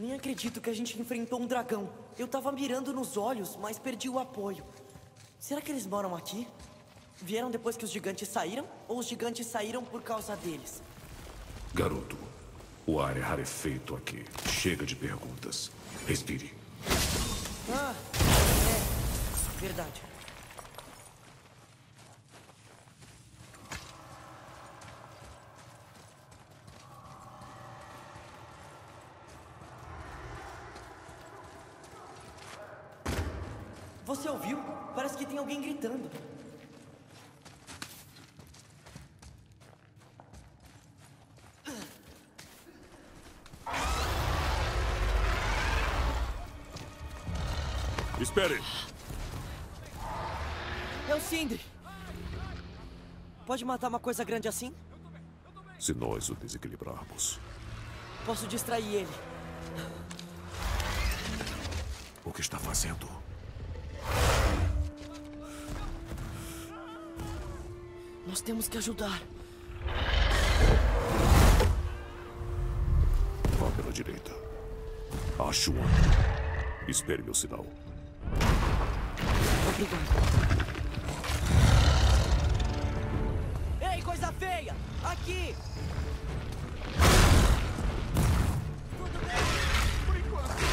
Nem acredito que a gente enfrentou um dragão. Eu tava mirando nos olhos, mas perdi o apoio. Será que eles moram aqui? Vieram depois que os gigantes saíram? Ou os gigantes saíram por causa deles? Garoto, o ar é rarefeito aqui. Chega de perguntas. Respire. Ah, é. Verdade. Você ouviu? Parece que tem alguém gritando. Espere! É o Sindri. Pode matar uma coisa grande assim? Se nós o desequilibrarmos. Posso distrair ele. O que está fazendo? Nós temos que ajudar. Vá pela direita. Acho um. Espere meu sinal. Obrigado. Ei, coisa feia! Aqui! Tudo bem? Por enquanto.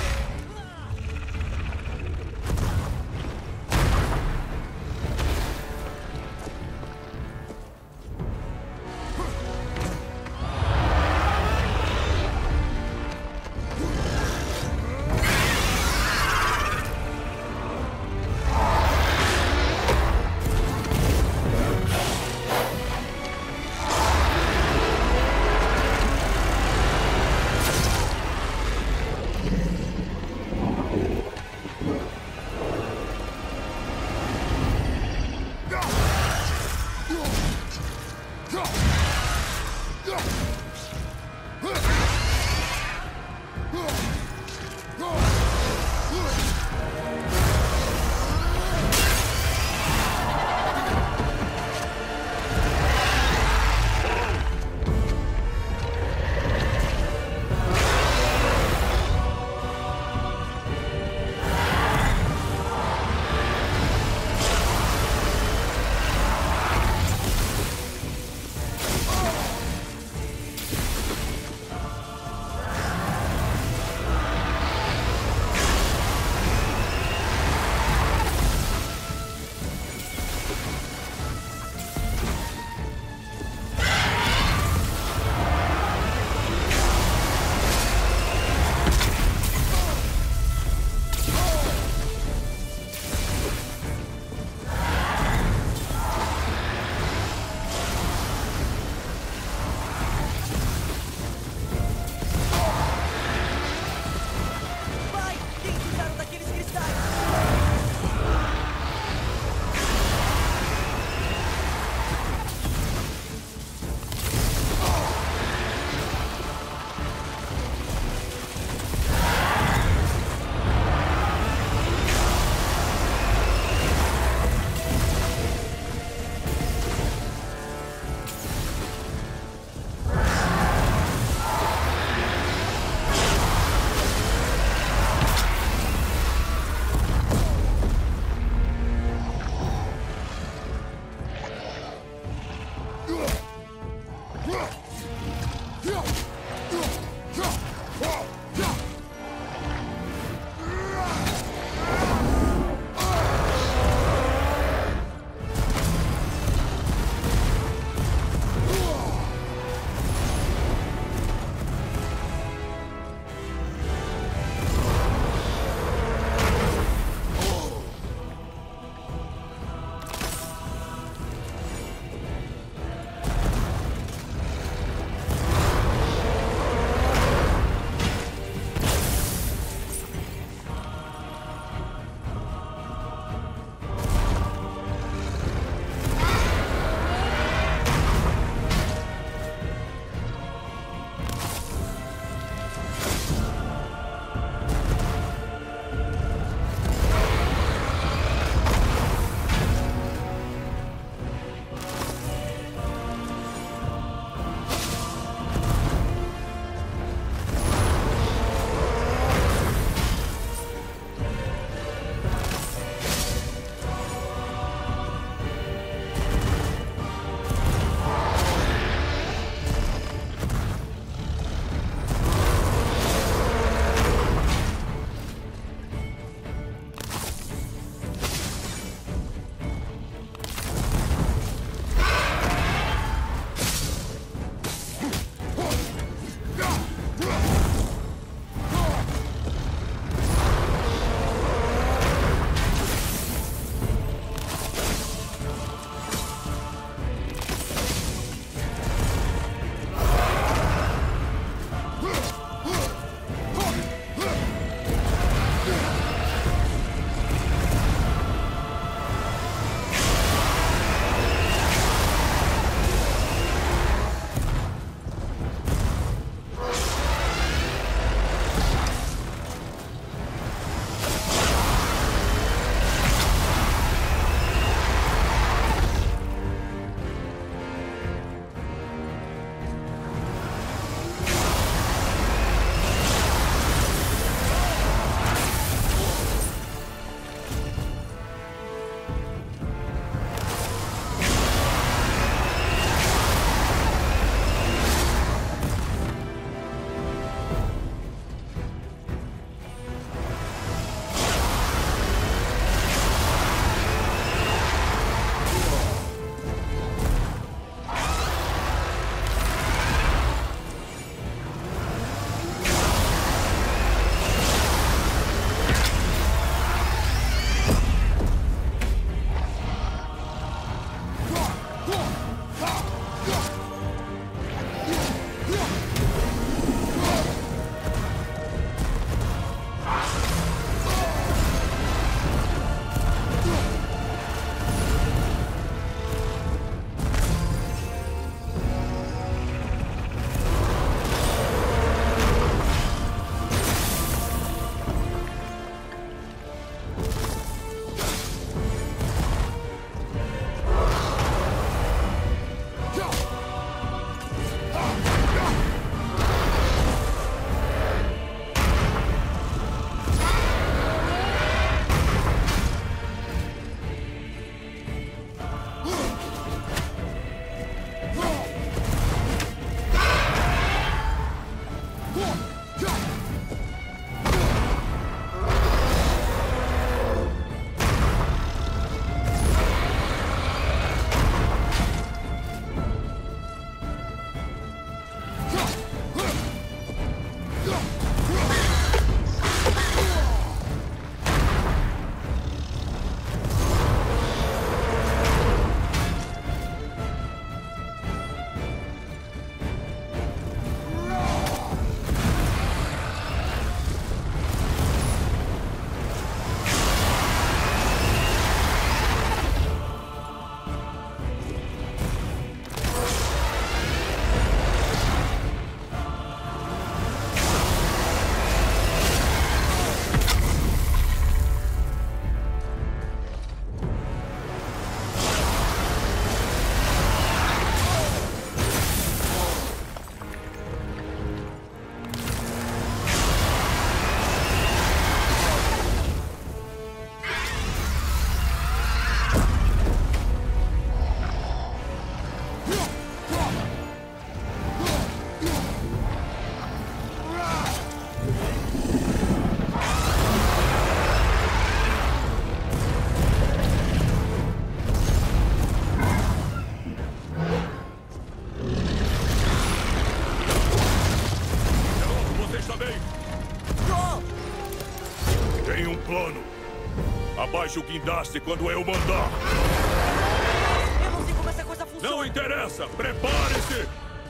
Abaixe o guindaste quando eu mandar. Eu não sei como essa coisa funciona. Não interessa! Prepare-se!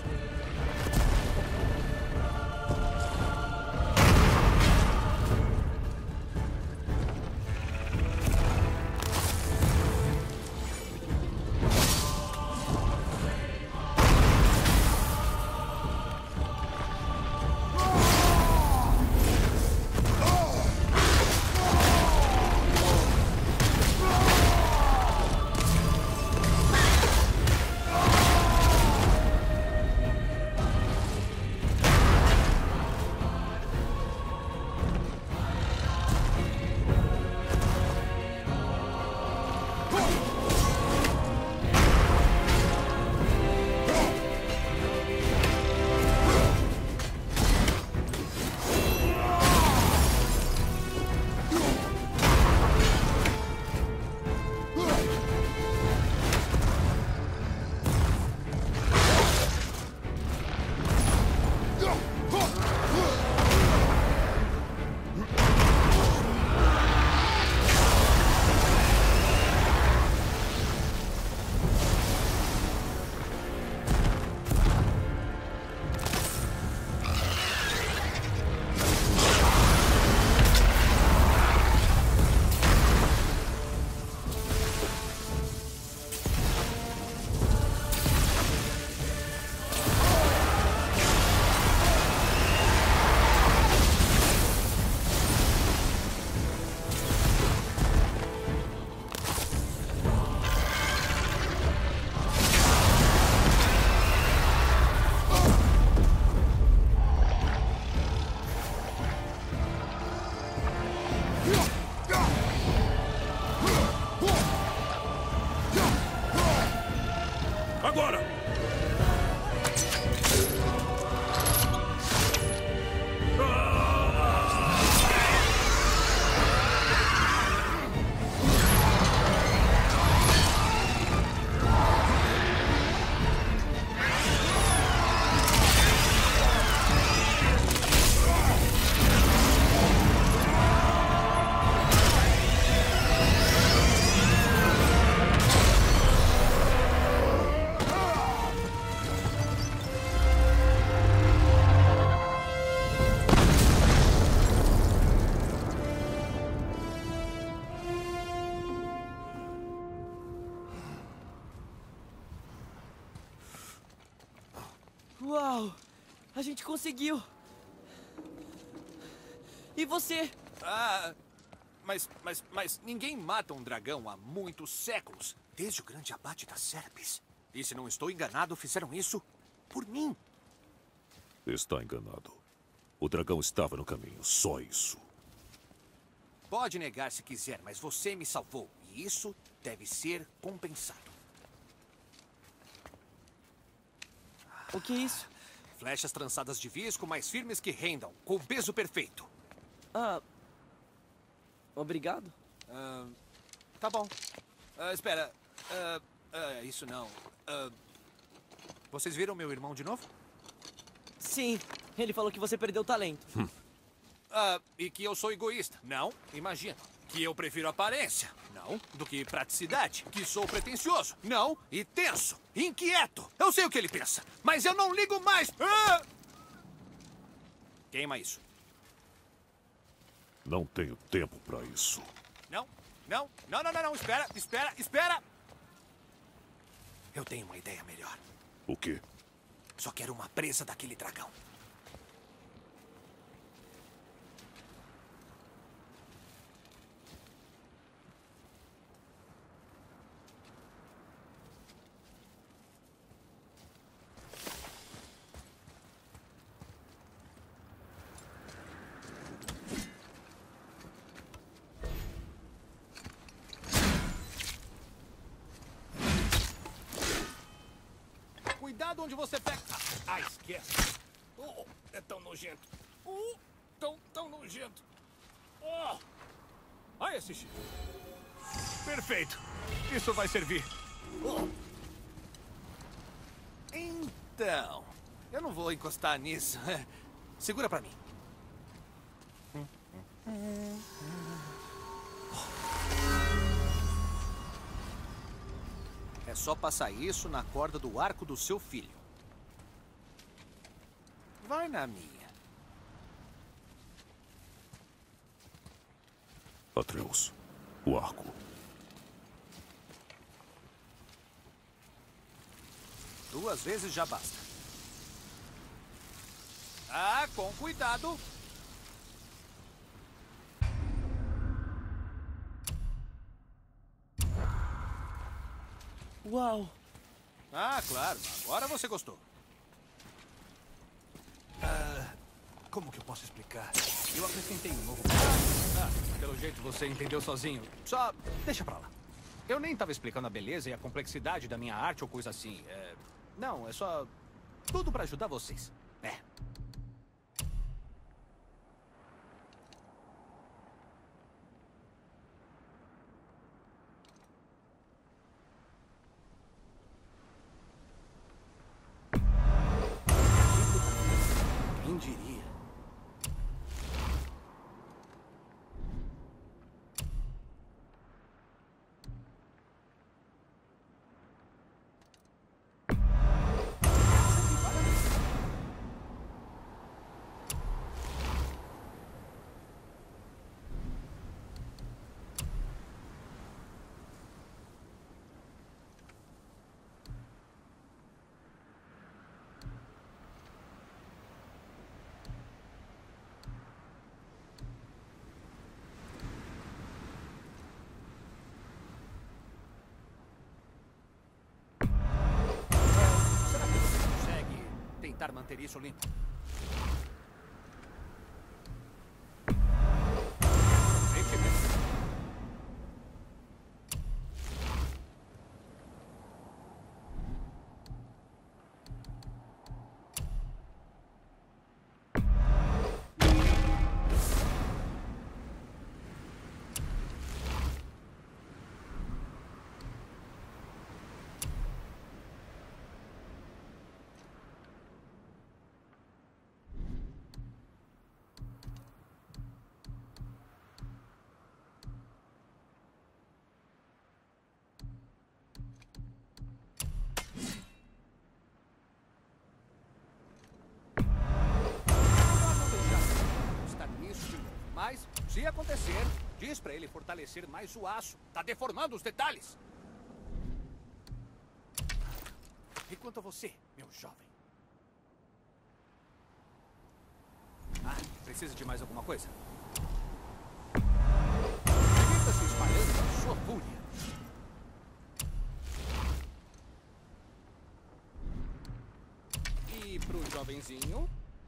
Agora! Uau! A gente conseguiu! E você? Mas ninguém mata um dragão há muitos séculos. Desde o grande abate das Serpes. E se não estou enganado, fizeram isso por mim. Está enganado. O dragão estava no caminho, só isso. Pode negar se quiser, mas você me salvou. E isso deve ser compensado. O que é isso? Flechas trançadas de visco mais firmes que rendam, com peso perfeito. Obrigado. Tá bom. Espera. Isso não. Vocês viram meu irmão de novo? Sim, ele falou que você perdeu o talento. E que eu sou egoísta. Não, imagina. Que eu prefiro aparência. Não, do que praticidade. Que sou pretensioso. Não, e tenso. Inquieto. Eu sei o que ele pensa, mas eu não ligo mais. Queima isso. Não tenho tempo para isso. Não. Espera. Eu tenho uma ideia melhor. O quê? Só quero uma presa daquele dragão. Cuidado onde você pega. Esquece. É tão nojento. Tão nojento. Esse chifre. Perfeito. Isso vai servir. Então, eu não vou encostar nisso. Segura pra mim. É só passar isso na corda do arco do seu filho. Vai na minha. Atreus, o arco. 2 vezes já basta. Ah, com cuidado. Uau! Ah, claro. Agora você gostou. Como que eu posso explicar? Eu acrescentei um novo... pelo jeito você entendeu sozinho. Só deixa pra lá. Eu nem tava explicando a beleza e a complexidade da minha arte ou coisa assim. Não, é só... tudo pra ajudar vocês. Quem diria? Será que você consegue tentar manter isso limpo? Aproveite bem. Mas, se acontecer, diz pra ele fortalecer mais o aço. Tá deformando os detalhes. E quanto a você, meu jovem? Precisa de mais alguma coisa? Fica se espalhando a sua fúria. E pro jovenzinho?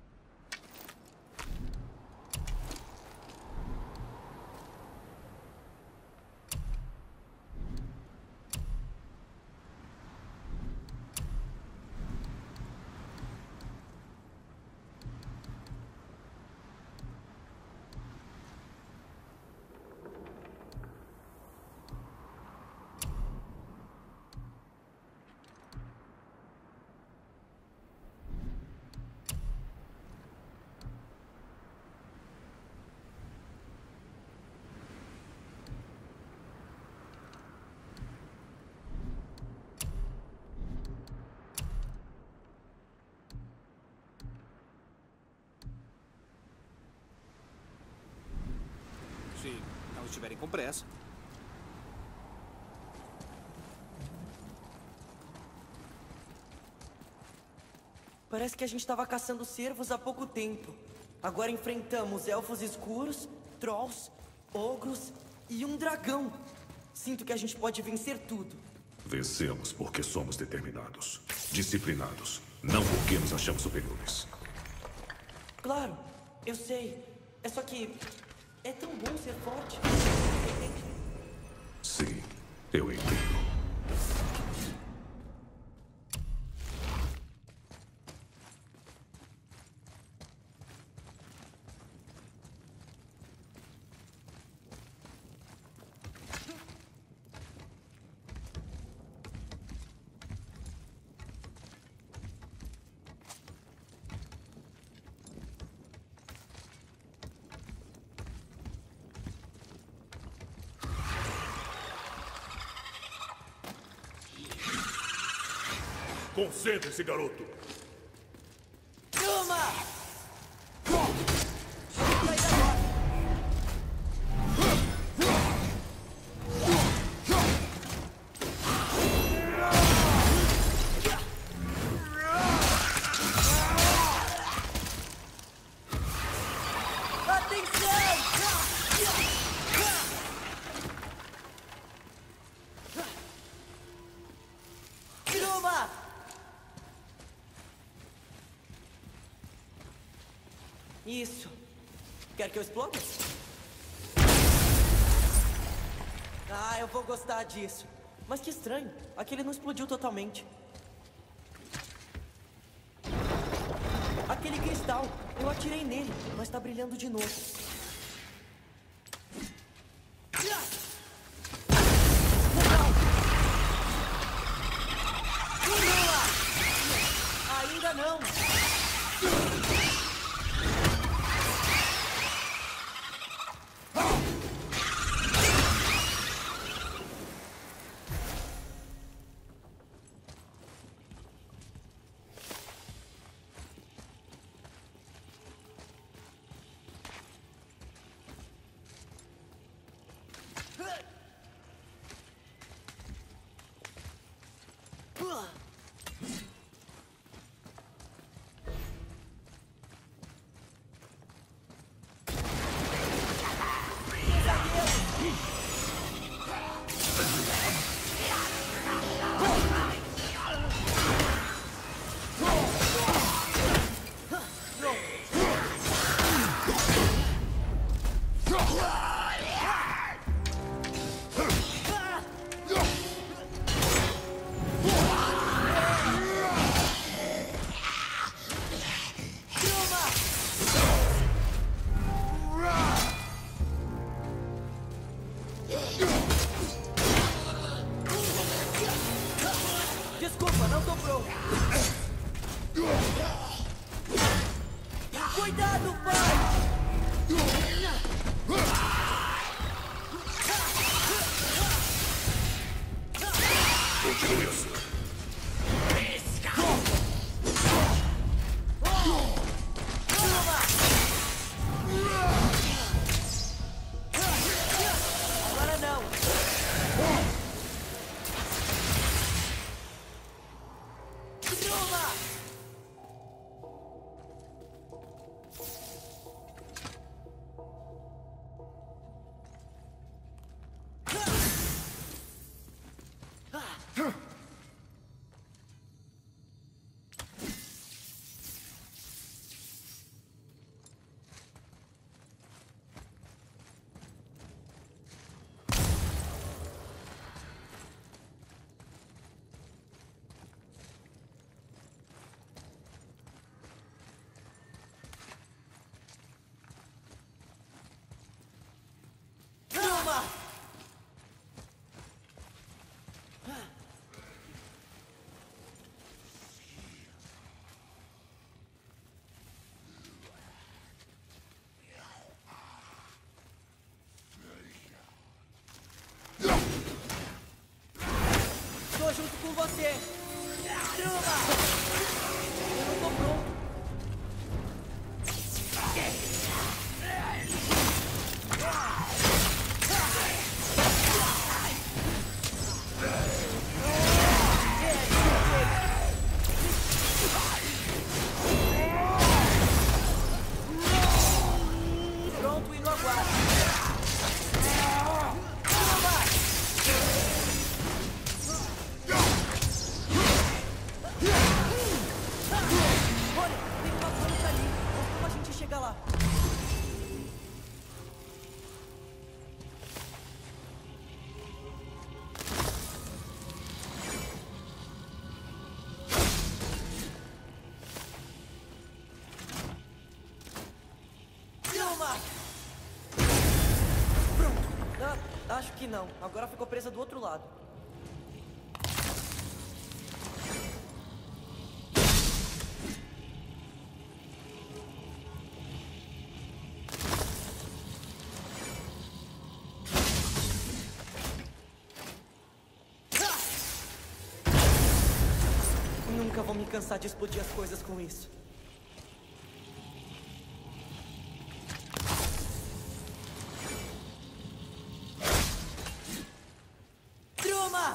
Se não estiverem com pressa. Parece que a gente estava caçando cervos há pouco tempo. Agora enfrentamos elfos escuros, trolls, ogros e um dragão. Sinto que a gente pode vencer tudo. Vencemos porque somos determinados, disciplinados, não porque nos achamos superiores. Claro, eu sei. É só que é tão bom ser forte. Entende? Sim, eu entendo. Concentre-se, garoto. Toma! Sai agora! Isso. Quer que eu exploda? Ah, eu vou gostar disso. Mas que estranho. Aquele não explodiu totalmente. Aquele cristal. Eu atirei nele, mas tá brilhando de novo. Legal. Ainda não. Desculpa, não tô pronto. Cuidado, pai! Continue assim. Agora não. Tô junto com você. Truma! Eu não tô pronto. Pronto e no aguardo. Olha, tem uma planta ali. Como a gente chega lá? Calma! Pronto. Ah, acho que não. Agora ficou presa do outro lado. Nunca vou me cansar de explodir as coisas com isso. Truma!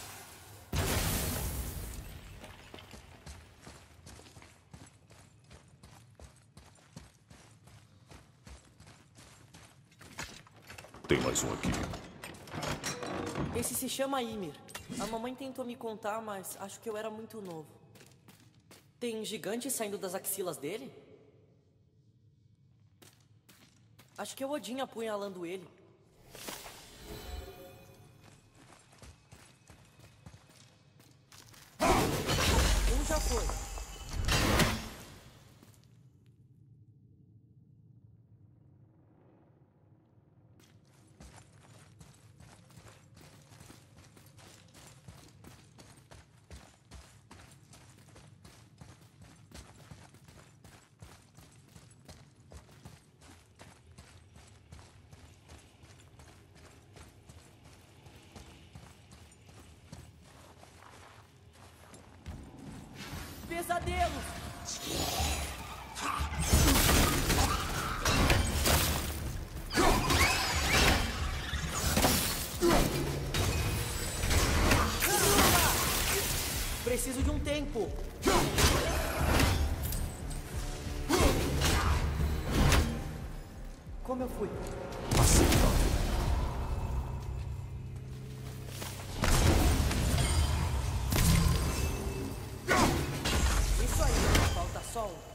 Tem mais um aqui. Esse se chama Ymir. A mamãe tentou me contar, mas acho que eu era muito novo. Tem gigantes saindo das axilas dele? Acho que é o Odin apunhalando ele. Um já foi. Pesadelos! Preciso de um tempo. Como eu fui? Isso aí, falta só um.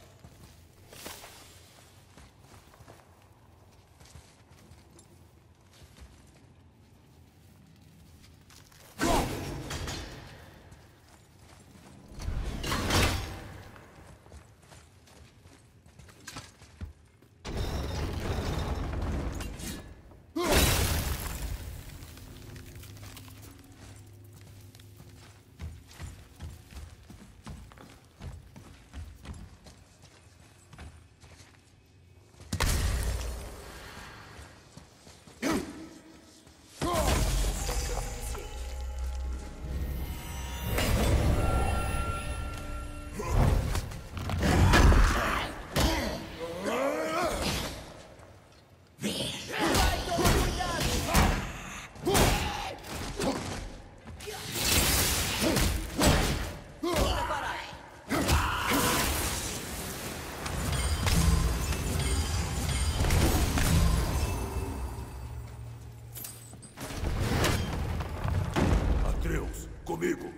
Atreus, comigo.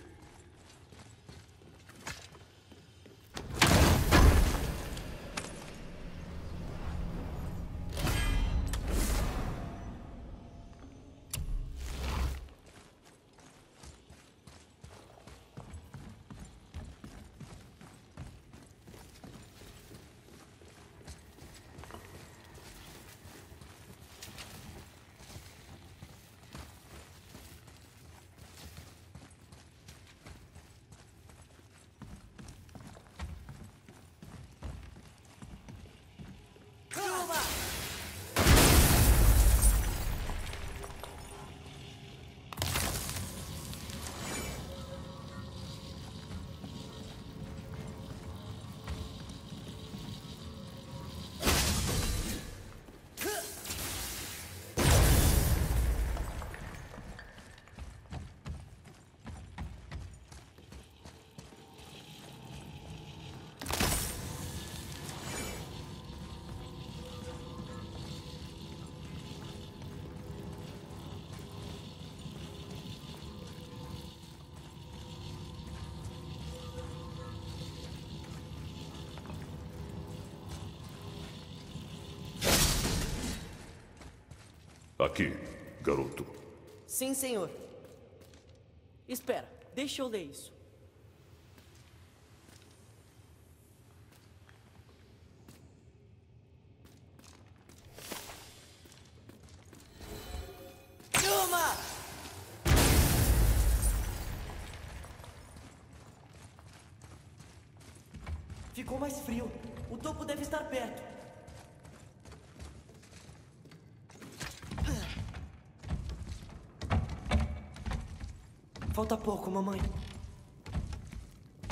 Aqui, garoto. Sim, senhor. Espera, deixa eu ler isso. Toma! Ficou mais frio. O topo deve estar perto. Falta pouco, mamãe.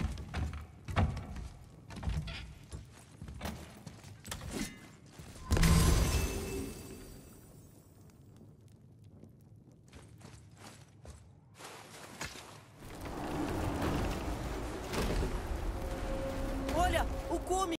come!